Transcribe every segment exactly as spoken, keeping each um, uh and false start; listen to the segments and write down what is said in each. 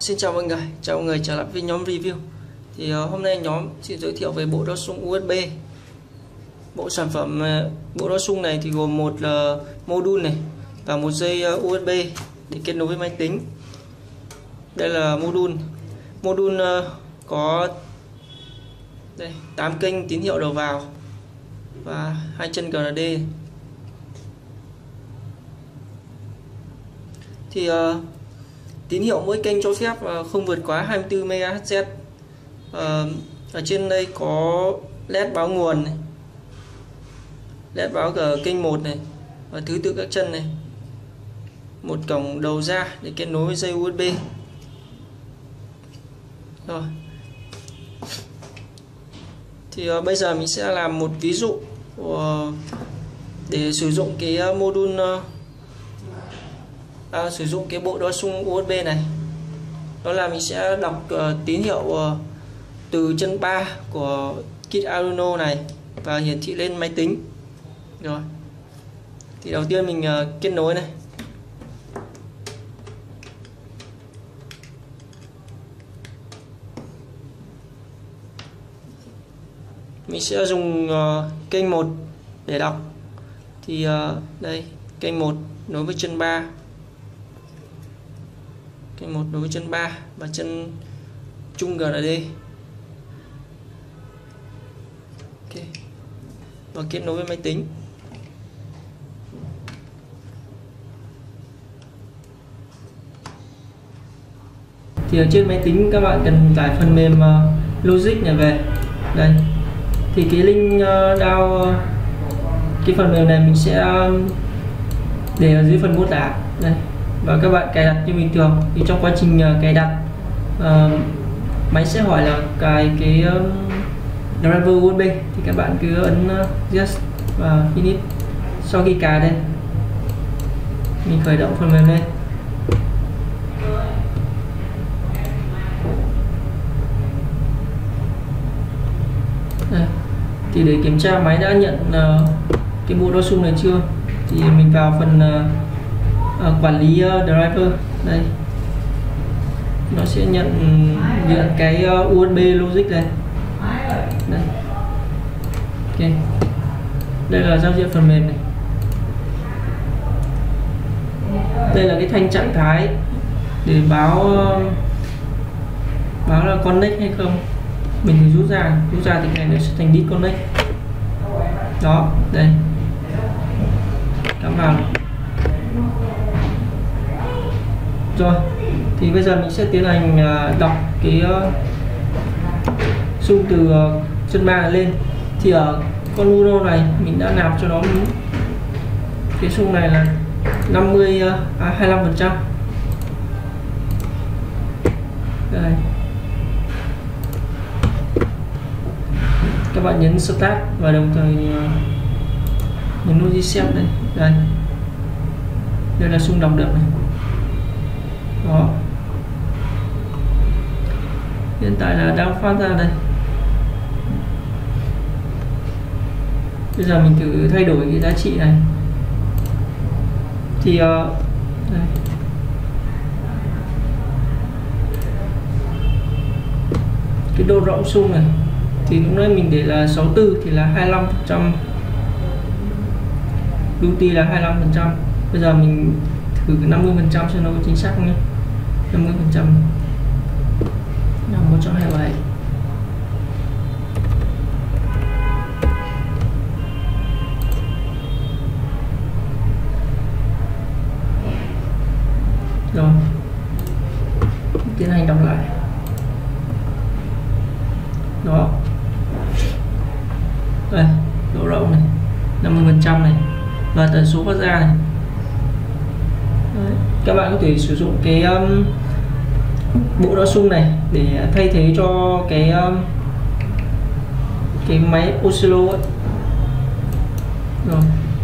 Xin chào mọi người, chào mọi người trở lại với nhóm review. Thì uh, hôm nay nhóm xin giới thiệu về bộ đo xung u ét bê. Bộ sản phẩm uh, bộ đo xung này thì gồm một uh, module này và một dây uh, u ét bê để kết nối với máy tính. Đây là module. Module uh, có đây tám kênh tín hiệu đầu vào và hai chân giê en đê. Thì uh, tín hiệu mỗi kênh cho phép không vượt quá hai mươi tư mê ga héc. À, ở trên đây có led báo nguồn này, led báo ở kênh một này và thứ tự các chân này, một cổng đầu ra để kết nối với dây u ét bê. Rồi thì uh, bây giờ mình sẽ làm một ví dụ uh, để sử dụng cái uh, module uh, À, sử dụng cái bộ đo xung u ét bê này. Đó là mình sẽ đọc uh, tín hiệu uh, từ chân ba của kit Arduino này và hiển thị lên máy tính. Rồi thì đầu tiên mình uh, kết nối này. Mình sẽ dùng uh, kênh một để đọc. Thì uh, đây kênh một nối với chân ba, kênh một đối với chân ba và chân trung giê en đê. Ok. Và kết nối với máy tính. Thì ở trên máy tính các bạn cần tải phần mềm uh, Logic này về. Đây. Thì cái link uh, download uh, cái phần mềm này mình sẽ uh, để ở dưới phần mô tả. Đây. Và các bạn cài đặt như bình thường. Thì trong quá trình uh, cài đặt uh, máy sẽ hỏi là cài cái uh, driver u ét bê thì các bạn cứ ấn uh, yes và finish. Sau khi cài đây mình khởi động phần mềm lên. Đây. Thì để kiểm tra máy đã nhận uh, cái bộ đo xung này chưa thì mình vào phần uh, À, quản lý uh, driver. Đây nó sẽ nhận nhận cái uh, u ét bê logic này. Đây. Ok, đây là giao diện phần mềm này. Đây là cái thanh trạng thái để báo uh, báo là connect hay không. Mình thì rút ra rút ra thì này nó sẽ thành disconnect. Đó, đây cắm vào. Rồi thì bây giờ mình sẽ tiến hành uh, đọc cái uh, xung từ uh, chân ba lên. Thì ở con Uno này mình đã nạp cho nó cái xung này là năm mươi uh, à, hai mươi lăm phần trăm. Đây. Các bạn nhấn start và đồng thời uh, nhấn nút reset đây. Đây. Đây là xung đọc được này. Đó. Hiện tại là đang phát ra đây. Bây giờ mình thử thay đổi cái giá trị này. Thì uh, đây. Cái độ rộng xung này thì lúc nãy mình để là sáu mươi tư thì là hai mươi lăm phần trăm, duty là hai mươi lăm phần trăm. Bây giờ mình thử năm mươi phần trăm cho nó có chính xác nhé. năm mươi phần trăm là một trăm hai mươi bảy. Rồi tiến hành đọc lại. Đó, đây độ rộng này năm mươi phần trăm này và tần số phát ra này. Đấy. Các bạn có thể sử dụng cái um, bộ đo xung này để thay thế cho cái um, cái máy oscillo ấy. Rồi.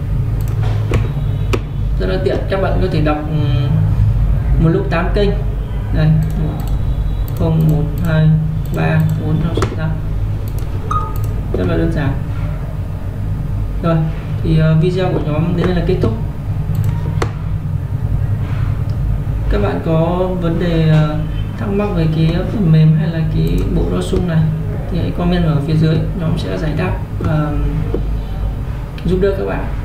Rất là tiện, các bạn có thể đọc um, một lúc tám kênh. Đây, không, một, hai, ba, bốn, năm, sáu, tám. Rất là đơn giản. Rồi, thì uh, video của nhóm đến đây là kết thúc. Các bạn có vấn đề thắc mắc về cái phần mềm hay là cái bộ đo xung này thì hãy comment ở phía dưới, nhóm sẽ giải đáp và giúp đỡ các bạn.